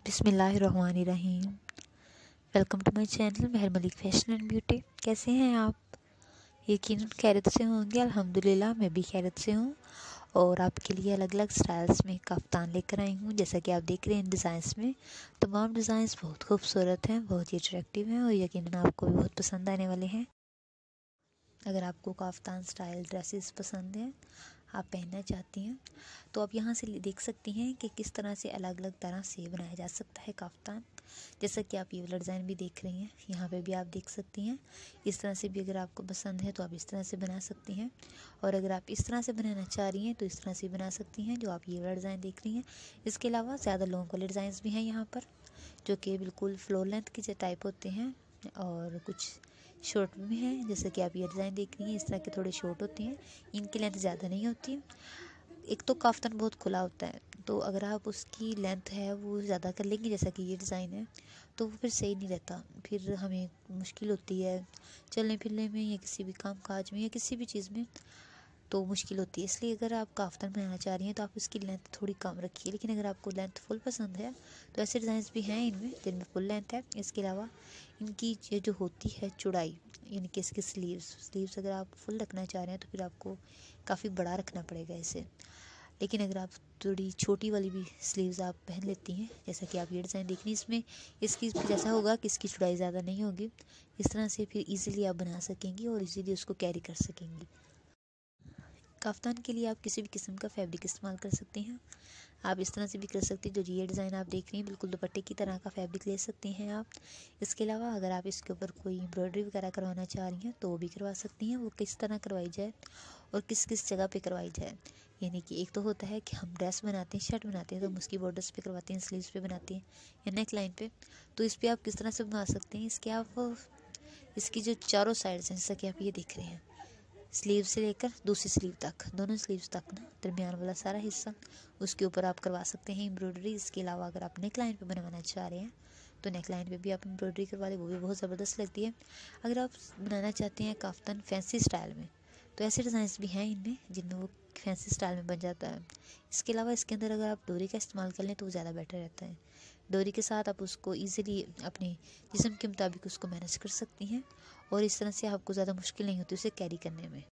बिस्मिल्लाहिर्रहमानिर्रहीम। Welcome to my channel Mehar Malik fashion and beauty. कैसे हैं आप? यकीनन खैरियत से होंगे। अल्हम्दुलिल्लाह मैं भी खैरियत से हूँ और आपके लिए अलग अलग स्टाइल्स में कफ्तान लेकर आई हूँ। जैसा कि आप देख रहे हैं इन डिज़ाइंस में तमाम डिज़ाइंस बहुत खूबसूरत हैं, बहुत ही अट्रैक्टिव हैं और यकीनन आपको भी बहुत पसंद आने वाले हैं। अगर आपको कफ्तान स्टाइल ड्रेसेस पसंद हैं, आप पहनना चाहती हैं, तो आप यहाँ से देख सकती हैं कि किस तरह से अलग अलग तरह से बनाया जा सकता है कफ्तान। जैसा कि आप ये वाला डिज़ाइन भी देख रही हैं, यहाँ पे भी आप देख सकती हैं। इस तरह से भी अगर आपको पसंद है तो आप इस तरह से बना सकती हैं, और अगर आप इस तरह से बनाना चाह रही हैं तो इस तरह से बना सकती हैं जो आप ये वाला डिज़ाइन देख रही हैं। इसके अलावा ज़्यादा लॉन्ग वाले डिज़ाइंस भी हैं यहाँ पर, जो कि बिल्कुल फ्लोर लेंथ के टाइप होते हैं, और कुछ शॉर्ट भी हैं। जैसे कि आप ये डिज़ाइन देख रही हैं, इस तरह के थोड़े शॉर्ट होते हैं, इनकी लेंथ ज़्यादा नहीं होती। एक तो काफ्तान बहुत खुला होता है, तो अगर आप उसकी लेंथ है वो ज़्यादा कर लेंगे, जैसा कि ये डिज़ाइन है, तो वो फिर सही नहीं रहता। फिर हमें मुश्किल होती है चलने फिरने में, या किसी भी काम काज में, या किसी भी चीज़ में तो मुश्किल होती है। इसलिए अगर आप काफ्तान बनाना चाह रही हैं तो आप उसकी लेंथ थोड़ी कम रखिए। लेकिन अगर आपको लेंथ फुल पसंद है तो ऐसे डिज़ाइंस भी हैं इनमें जिनमें फुल लेंथ है। इसके अलावा इनकी ये जो होती है चौड़ाई, यानी कि इसके स्लीव्स अगर आप फुल रखना चाह रहे हैं तो फिर आपको काफ़ी बड़ा रखना पड़ेगा इसे। लेकिन अगर आप थोड़ी छोटी वाली भी स्लीव्स आप पहन लेती हैं, जैसा कि आप ये डिज़ाइन देख रही हैं, इसमें इसकी जैसा होगा कि इसकी चौड़ाई ज़्यादा नहीं होगी। इस तरह से फिर इजीली आप बना सकेंगी और इजीली उसको कैरी कर सकेंगी। कफ्तान के लिए आप किसी भी किस्म का फैब्रिक इस्तेमाल कर सकते हैं। आप इस तरह से भी कर सकते हैं, जो ये डिज़ाइन आप देख रही हैं बिल्कुल दुपट्टे की तरह का फैब्रिक ले सकती हैं आप। इसके अलावा अगर आप इसके ऊपर कोई एम्ब्रॉयडरी वगैरह करवाना चाह रही हैं तो वो भी करवा सकती हैं। वो किस तरह करवाई जाए और किस किस जगह पे करवाई जाए, यानी कि एक तो होता है कि हम ड्रेस बनाते हैं, शर्ट बनाते हैं, तो हम उसकी बॉर्डर्स पे करवाते हैं, स्लीव्स पे बनाते हैं या नेक लाइन पे, तो इस पर आप किस तरह से बना सकते हैं। इसकी जो चारों साइड्स हैं, जैसा कि आप ये देख रहे हैं, स्लीव से लेकर दूसरी स्लीव तक, दोनों स्लीव्स तक ना, दरमियान वाला सारा हिस्सा, उसके ऊपर आप करवा सकते हैं एम्ब्रॉयडरी। इसके अलावा अगर आप नेक लाइन पे बनवाना चाह रहे हैं तो नेक लाइन पे भी आप एम्ब्रॉयडरी करवा दें, वो भी बहुत ज़बरदस्त लगती है। अगर आप बनाना चाहते हैं काफ्तान फैंसी स्टाइल में, तो ऐसे डिज़ाइंस भी हैं इनमें जिनमें वो फैंसी स्टाइल में बन जाता है। इसके अलावा इसके अंदर अगर आप डोरी का इस्तेमाल कर लें तो वो ज़्यादा बेटर रहता है। डोरी के साथ आप उसको ईज़िली अपने जिस्म के मुताबिक उसको मैनेज कर सकती हैं, और इस तरह से आपको ज़्यादा मुश्किल नहीं होती उसे कैरी करने में।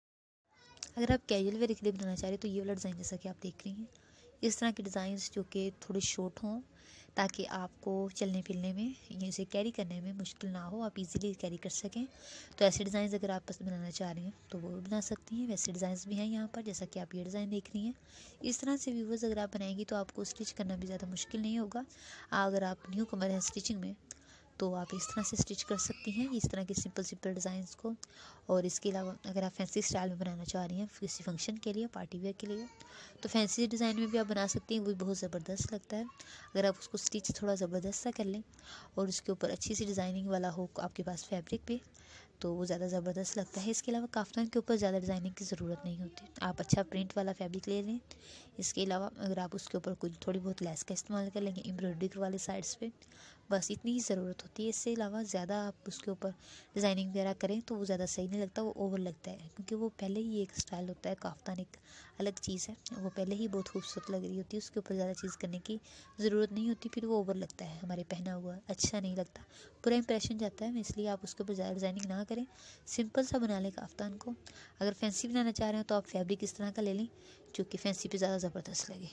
अगर आप कैजुअल वेयर के लिए बनाना चाह रहे हैं तो ये वाला डिज़ाइन जैसा कि आप देख रही हैं, इस तरह के डिज़ाइंस जो कि थोड़े शॉर्ट हों, ताकि आपको चलने फिरने में या इसे कैरी करने में मुश्किल ना हो, आप इजीली कैरी कर सकें। तो ऐसे डिज़ाइंस अगर आप पसंद बनाना चाह रही हैं तो वो भी बना सकती हैं। वैसे डिज़ाइंस भी हैं यहाँ पर, जैसा कि आप ये डिज़ाइन देख रही हैं। इस तरह से व्यूवर्स अगर आप बनाएंगी तो आपको स्टिच करना भी ज़्यादा मुश्किल नहीं होगा। अगर आप न्यू कमर हैं स्टिचिंग में तो आप इस तरह से स्टिच कर सकती हैं, इस तरह के सिंपल सिंपल डिज़ाइंस को। और इसके अलावा अगर आप फैंसी स्टाइल में बनाना चाह रही हैं किसी फंक्शन के लिए, पार्टी वेयर के लिए, तो फैंसी डिज़ाइन में भी आप बना सकती हैं, वो भी बहुत ज़बरदस्त लगता है। अगर आप उसको स्टिच थोड़ा ज़बरदस्त सा कर लें और उसके ऊपर अच्छी सी डिज़ाइनिंग वाला हो आपके पास फैब्रिक पे, तो वो ज़्यादा ज़बरदस्त लगता है। इसके अलावा काफ्तान के ऊपर ज़्यादा डिज़ाइनिंग की ज़रूरत नहीं होती, आप अच्छा प्रिंट वाला फैब्रिक ले लें। इसके अलावा अगर आप उसके ऊपर कुछ थोड़ी बहुत लेस का इस्तेमाल कर लेंगे एम्ब्रॉयडरी वाले साइड्स पे, बस इतनी ही ज़रूरत होती है। इससे अलावा ज़्यादा आप उसके ऊपर डिज़ाइनिंग वगैरह करें तो वो ज़्यादा सही नहीं लगता, वो ओवर लगता है, क्योंकि वो पहले ही एक स्टाइल होता है। काफ्तान एक अलग चीज़ है, वो पहले ही बहुत खूबसूरत लग रही होती है, उसके ऊपर ज़्यादा चीज़ करने की ज़रूरत नहीं होती, फिर वो ओवर लगता है, हमारे पहना हुआ अच्छा नहीं लगता, पूरा इंप्रेशन जाता है। इसलिए आप उसके ऊपर ज़्यादा डिज़ाइनिंग ना करें, सिंपल सा बना लें काफ्तान को। अगर फैंसी बनाना चाह रहे हो तो आप फैब्रिक इस तरह का ले लें जो कि फैंसी पे ज़्यादा ज़बरदस्त लगे।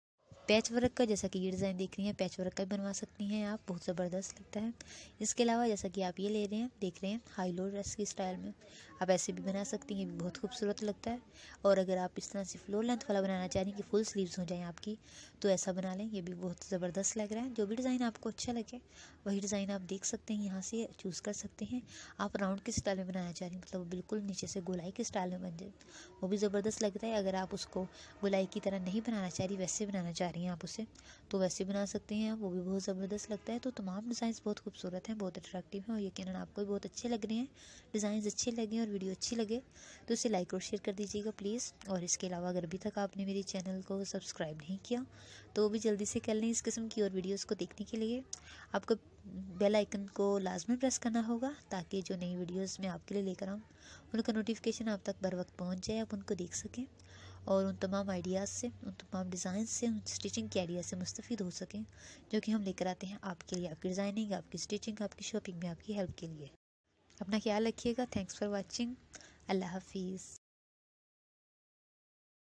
पैच वर्क का, जैसा कि ये डिज़ाइन देख रही हैं, पैच वर्क का भी बनवा सकती हैं आप, बहुत ज़बरदस्त लगता है। इसके अलावा जैसा कि आप ये ले रहे हैं, देख रहे हैं हाई लो ड्रेस की स्टाइल में, आप ऐसे भी बना सकती हैं, ये भी बहुत खूबसूरत लगता है। और अगर आप इस तरह से फ्लोर लेंथ वाला बनाना चाह रही हैं कि फुल स्लीव्स हो जाएं आपकी, तो ऐसा बना लें, ये भी बहुत ज़बरदस्त लग रहा है। जो भी डिज़ाइन आपको अच्छा लगे वही डिज़ाइन आप देख सकते हैं, यहाँ से चूज़ कर सकते हैं। आप राउंड के स्टाइल में बनाना चाह रही हैं, मतलब बिल्कुल नीचे से गोलाई के स्टाइल में बन जाए, वो भी ज़बरदस्त लगता है। अगर आप उसको गोलाई की तरह नहीं बनाना चाह रही, वैसे बनाना चाह रही हैं आप उसे, तो वैसे बना सकते हैं आप, वो भी बहुत ज़बरदस्त लगता है। तो तमाम डिज़ाइंस बहुत खूबसूरत हैं, बहुत अट्रैक्टिव हैं और यकीनन आपको भी बहुत अच्छे लग रहे हैं। डिज़ाइंस अच्छे लगे और वीडियो अच्छी लगे तो इसे लाइक और शेयर कर दीजिएगा प्लीज़। और इसके अलावा अगर अभी तक आपने मेरे चैनल को सब्सक्राइब नहीं किया तो वो भी जल्दी से कर लें। इस किस्म की और वीडियोज़ को देखने के लिए आपको बेल आइकन को लाजमी प्रेस करना होगा, ताकि जो नई वीडियोज़ मैं आपके लिए लेकर आऊँ उनका नोटिफिकेशन आप तक बर वक्त पहुँच जाए, आप उनको देख सकें। और उन तमाम आइडियाज़ से, उन तमाम डिज़ाइन से, उन स्टिचिंग के आइडिया से मुस्तफ़ीद हो सकें जो कि हम लेकर आते हैं आपके लिए, आपकी डिज़ाइनिंग, आपकी स्टिचिंग, आपकी शॉपिंग में आपकी हेल्प के लिए। अपना ख्याल रखिएगा। Thanks for watching. अल्लाह हाफिज़।